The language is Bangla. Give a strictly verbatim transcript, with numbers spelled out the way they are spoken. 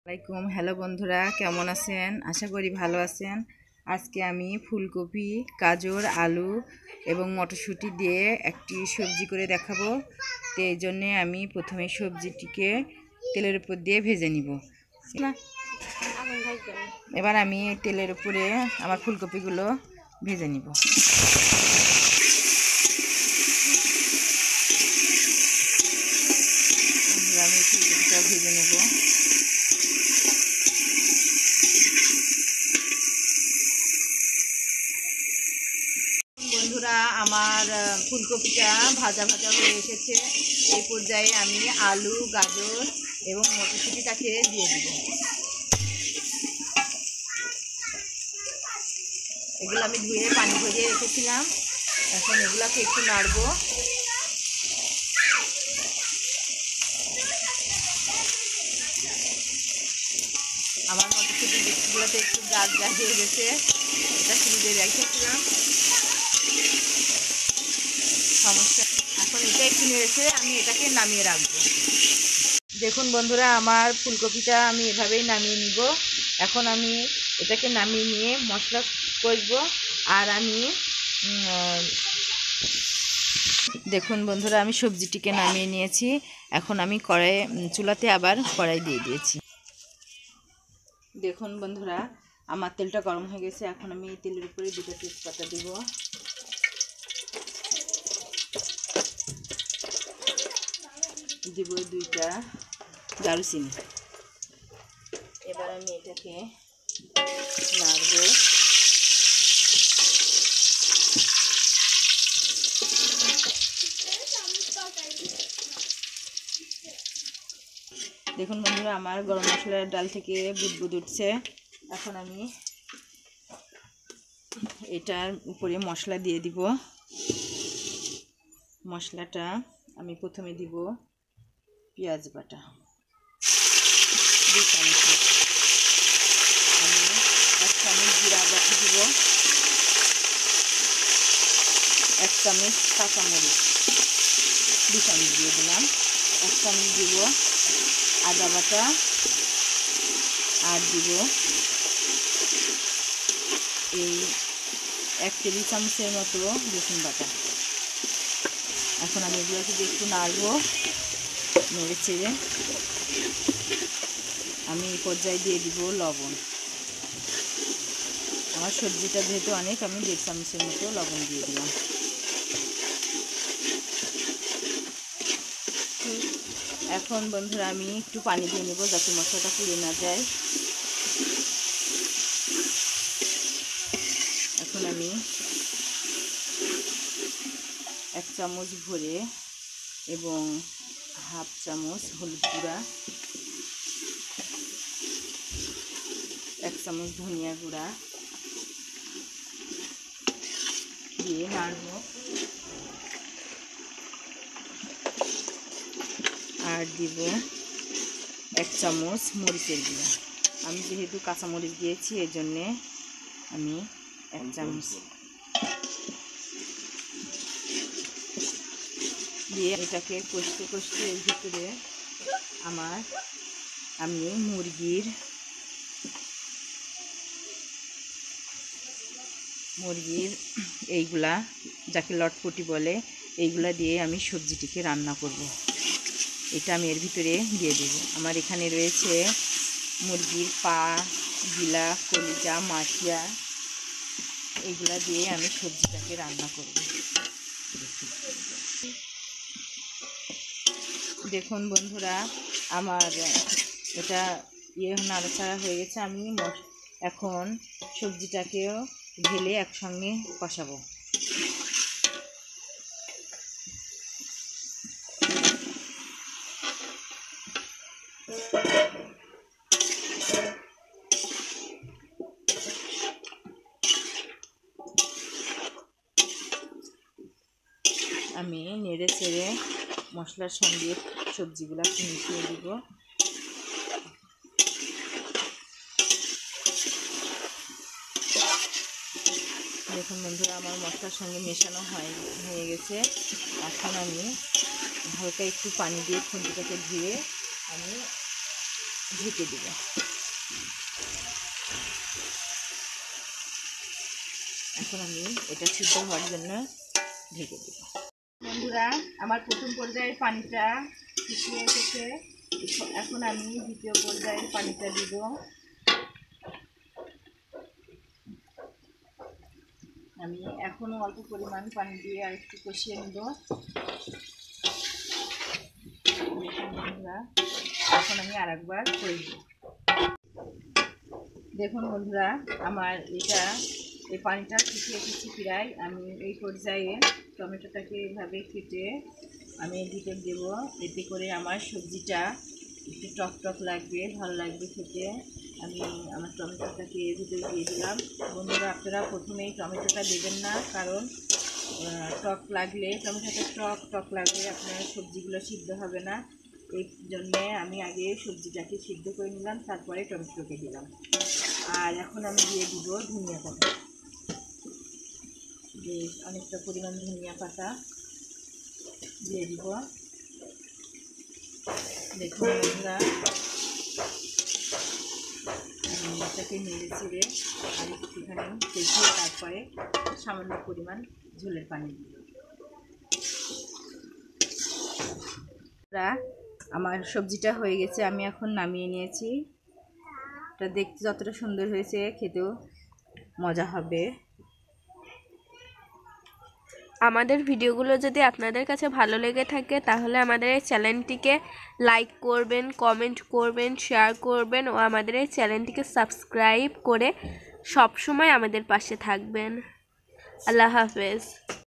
আসসালামাইকুম। হ্যালো বন্ধুরা, কেমন আছেন? আশা করি ভালো আছেন। আজকে আমি ফুলকপি, গাজর, আলু এবং মটরশুঁটি দিয়ে একটি সবজি করে দেখাবো। তো এই জন্যে আমি প্রথমে সবজিটিকে তেলের উপর দিয়ে ভেজে নিব। এবার আমি তেলের উপরে আমার ফুলকপিগুলো ভেজে নিব। আমি ফুলকপিটা ভেজে নেব। বন্ধুরা, আমার ফুলকপিটা ভাজা ভাজা হয়ে এসেছে। এই পর্যায়ে আমি আলু, গাজর এবং মটরশুঁটিটাকে দিয়ে দেব। এগুলো আমি ধুয়ে পানি ভরিয়ে রেখেছিলাম। এখন এগুলোকে একটু নাড়ব। আমার মটরশুঁটিগুলোতে একটু গাছ গাছ হয়ে গেছে, এটা ফ্রিজে রেখেছিলাম, সমস্যা। এখন এটা একটু নেড়েছে, আমি এটাকে নামিয়ে রাখবো। দেখুন বন্ধুরা, আমার ফুলকপিটা আমি এভাবেই নামিয়ে নিব। এখন আমি এটাকে নামিয়ে নিয়ে মশলা করব। আর আমি দেখুন বন্ধুরা, আমি সবজিটিকে নামিয়ে নিয়েছি। এখন আমি কড়াই চুলাতে আবার কড়াই দিয়ে দিয়েছি। দেখুন বন্ধুরা, আমার তেলটা গরম হয়ে গেছে। এখন আমি এই তেলের উপরে দুটো তেজপাতা দিব। দিব দুইটা দারুচিনি। এবার আমি এটাকে নাড়ব। দেখুন বন্ধুরা, আমার গরম মশলার ডাল থেকে বুদবুদ উঠছে। এখন আমি এটার উপরে মশলা দিয়ে দিব। মশলাটা আমি প্রথমে দিব পেঁয়াজ বাটা দুই চামচ, আমি এক চামচ জিরা বাটা দিব, এক চামচ কাঁচামরিচ দুই চামচ দিয়ে দিলাম, এক চামচ দিব আদা বাটা, আর দিব এই এক টেবিল চামচের মতো রসুন বাটা। এখন আমি এগুলোকে একটু নাড়বো। নেড়ে চেড়ে আমি এই পর্যায়ে দিয়ে দিব লবণ। আমার সবজিটা যেহেতু অনেক, আমি দেড় চামচের মতো লবণ দিয়ে দিলাম। এখন বন্ধুরা, আমি একটু পানি দিয়ে নেব যাতে মশলাটা পুড়ে না যায়। এখন আমি এক চামচ ভরে এবং হাফ চামচ হলুদ গুঁড়া, এক চামচ ধনিয়া গুঁড়া দিয়ে নাড়ব। আর দিব এক চামচ মরিচের গুঁড়া। আমি যেহেতু কাঁচামরিচ দিয়েছি, এই জন্যে আমি এক চামচ দিয়ে এটাকে কষতে কষতে এর ভিতরে আমার আমি মুরগির মুরগির এইগুলা যাকে লটপটি বলে, এইগুলা দিয়ে আমি সবজিটিকে রান্না করব। এটা আমি এর ভিতরে দিয়ে দেব। আমার এখানে রয়েছে মুরগির পা, গিলা, কলিজা, মাঠিয়া, এইগুলা দিয়ে আমি সবজিটাকে রান্না করব। দেখুন বন্ধুরা, আমার এটা ইয়ে নাড়াচাড়া হয়ে গেছে। আমি এখন সবজিটাকেও ঢেলে একসঙ্গে কষাবো। আমি নেড়ে চেড়ে মশলার সঙ্গে সবজিগুলো মিশিয়ে দিব। দেখুন বন্ধুরা, আমার মশলার সঙ্গে মেশানো হয় হয়ে গেছে। এখন আমি হালকা একটু পানি দিয়ে খুন্তিটাকে ধুয়ে আমি ঢেকে দিব। এখন আমি এটা সিদ্ধ হওয়ার জন্য ঢেকে দেব। বন্ধুরা, আমার প্রথম পর্যায়ের পানিটা ফুটিয়ে এসেছে। এখন আমি দ্বিতীয় পর্যায়ের পানিটা দিব। আমি এখনো অল্প পরিমাণ পানি দিয়ে আর একটু কষিয়ে নেব। বন্ধুরা, এখন আমি আর একবার করে দেব। দেখুন বন্ধুরা, আমার এটা এই পানিটা ফুটিয়ে এসেছে প্রায়। আমি এই পর্যায়ে টমেটোটাকে এভাবে কেটে আমি ভিতর দেব। এতে করে আমার সবজিটা একটু টক টক লাগবে, ভালো লাগবে খেতে। আমি আমার টমেটোটাকে ভিতরে দিয়ে দিলাম। বন্ধুরা, আপনারা প্রথমেই টমেটোটা দেবেন না, কারণ টক লাগলে টমেটোটা টক টক লাগলে আপনার সবজিগুলো সিদ্ধ হবে না। এই জন্যে আমি আগে সবজিটাকে সিদ্ধ করে নিলাম, তারপরে টমেটোকে দিলাম। আর এখন আমি দিয়ে দিব ধনিয়া পাতা, বেশ অনেকটা পরিমাণ ধনিয়া পাতা দিয়ে দিব। দেখুন বন্ধুরা, এটাকে নেড়ে চেড়ে আর একটুখানি কষিয়ে তারপরে সামান্য পরিমাণ ঝোলের পানি দিব। আমার সবজিটা হয়ে গেছে, আমি এখন নামিয়ে নিয়েছি। এটা দেখতে যতটা সুন্দর হয়েছে, খেতেও মজা হবে। আমাদের ভিডিওগুলো যদি আপনাদের কাছে ভালো লেগে থাকে তাহলে আমাদের এই চ্যানেলটিকে লাইক করবেন, কমেন্ট করবেন, শেয়ার করবেন ও আমাদের এই চ্যানেলটিকে সাবস্ক্রাইব করে সব সময় আমাদের পাশে থাকবেন। আল্লাহ হাফেজ।